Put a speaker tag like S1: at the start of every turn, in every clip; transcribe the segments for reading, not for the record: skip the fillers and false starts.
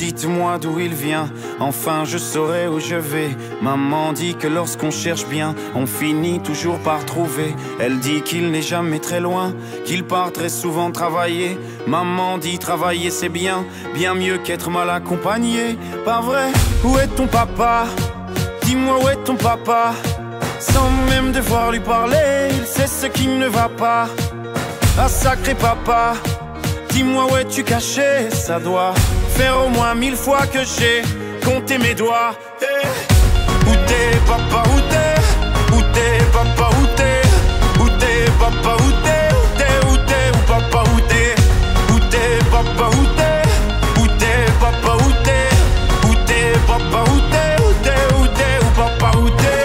S1: dites-moi d'où il vient, enfin je saurai où je vais. Maman dit que lorsqu'on cherche bien, on finit toujours par trouver. Elle dit qu'il n'est jamais très loin, qu'il part très souvent travailler. Maman dit travailler c'est bien, bien mieux qu'être mal accompagné. Pas vrai? Où est ton papa? Dis-moi où est ton papa? Sans même devoir lui parler, il sait ce qui ne va pas. Ah sacré papa, dis-moi où es-tu caché? Ça doit faire au moins 1000 fois que j'ai compté mes doigts. Hey. Où t'es papa, où t'es? Où t'es papa, où t'es? Où t'es papa, où t'es? Où t'es, où t'es, où papa, où t'es? Où t'es papa, où t'es? Où t'es papa, où t'es? Où t'es papa, où t'es? Où t'es, où t'es, où papa, où t'es?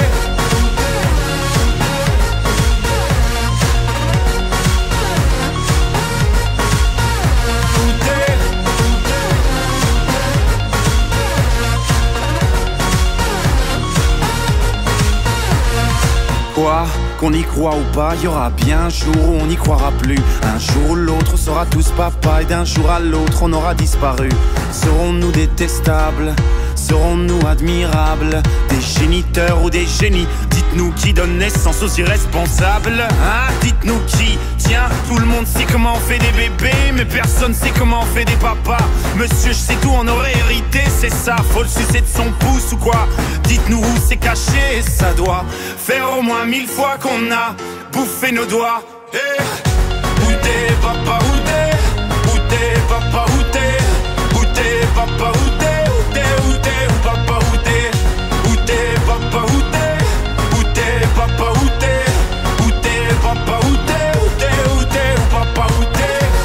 S1: Quoi, qu'on y croit ou pas, y aura bien un jour où on n'y croira plus. Un jour ou l'autre on sera tous papa et d'un jour à l'autre on aura disparu. Serons-nous détestables? Serons-nous admirables? Des géniteurs ou des génies? Dites-nous qui donne naissance aux irresponsables, hein? Dites-nous qui? Tiens, tout le monde sait comment on fait des bébés, mais personne sait comment on fait des papas. Monsieur, je sais tout, on aurait hérité, c'est ça. Faut le sucer de son pouce ou quoi? Dites-nous où c'est caché, ça doit faire au moins 1000 fois qu'on a bouffé nos doigts. Hey. Où t'es papa, où t'es? Où t'es papa, où t'es? Où t'es papa, où t'es? Où t'es, où t'es, où papa, où t'es? Où t'es papa, où t'es? Où t'es papa, où t'es? Où t'es papa, où t'es? Où t'es, où t'es, où papa, où t'es?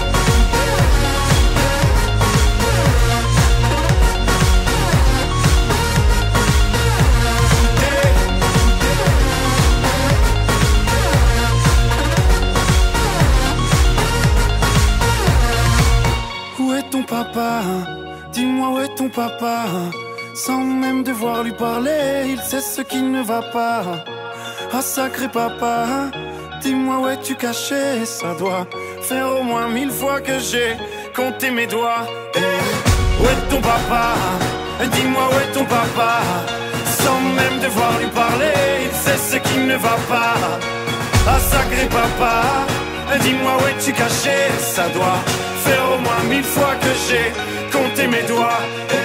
S1: Où est ton papa? Dis-moi où est ton papa? Sans même devoir lui parler, il sait ce qui ne va pas. Ah sacré papa, dis-moi où es-tu caché? Ça doit faire au moins 1000 fois que j'ai compté mes doigts. Hey. Où est ton papa? Dis-moi où est ton papa? Sans même devoir lui parler, il sait ce qui ne va pas. Ah sacré papa, dis-moi où es-tu caché? Ça doit faire au moins 1000 fois que j'ai compté mes doigts.